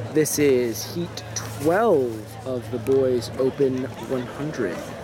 This is Heat 12 of the Boys Open 100.